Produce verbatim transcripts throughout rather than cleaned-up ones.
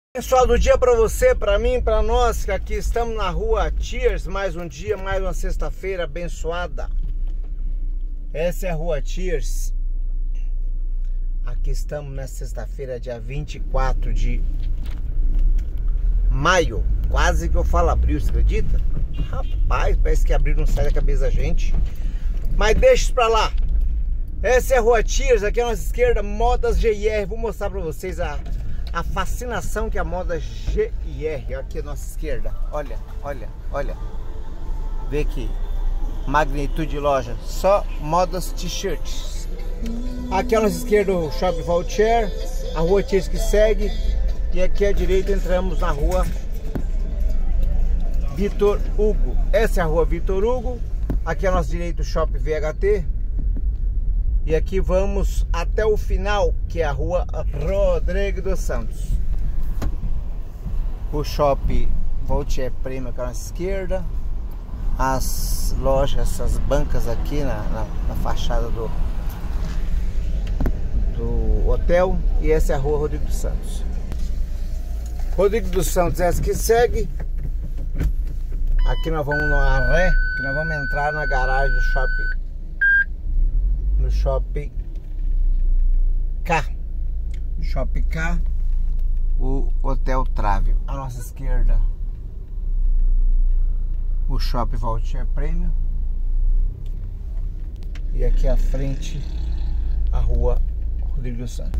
Pessoal, do dia para você, para mim, para nós, que aqui estamos na rua Thiers, mais um dia, mais uma sexta-feira abençoada. Essa é a rua Thiers. Aqui estamos nessa sexta-feira, dia vinte e quatro de maio. Quase que eu falo abril, você acredita? Rapaz, parece que abril não sai da cabeça da gente. Mas deixa isso pra lá. Essa é a rua Thiers, aqui à nossa esquerda, Modas G R. Vou mostrar pra vocês a... a fascinação que a moda G R aqui à nossa esquerda. Olha, olha, olha. Vê aqui. Magnitude de loja. Só modas t-shirts. Aqui à nossa esquerda o Shopping Valtier. A rua Thiers que segue. E aqui à direita entramos na rua Vitor Hugo. Essa é a rua Vitor Hugo. Aqui à nossa direita o Shopping V H T. E aqui vamos até o final, que é a rua Rodrigo dos Santos. O Shopping Valtier Premium aqui à nossa esquerda. As lojas, essas bancas aqui na, na, na fachada do, do hotel. E essa é a rua Rodrigo dos Santos. Rodrigo dos Santos, essa que segue. Aqui nós vamos numa ré, que nós vamos entrar na garagem do shopping. No Shopping K. Shopping K. O Hotel Trave. À nossa esquerda o Shopping Valtier Premium. E aqui à frente a rua Rodrigo dos Santos.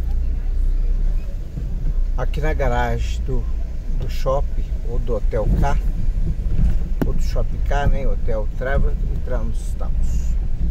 Aqui na garagem do, do shopping, ou do Hotel K, ou do Shopping K, né? Hotel Trave, entramos, estamos.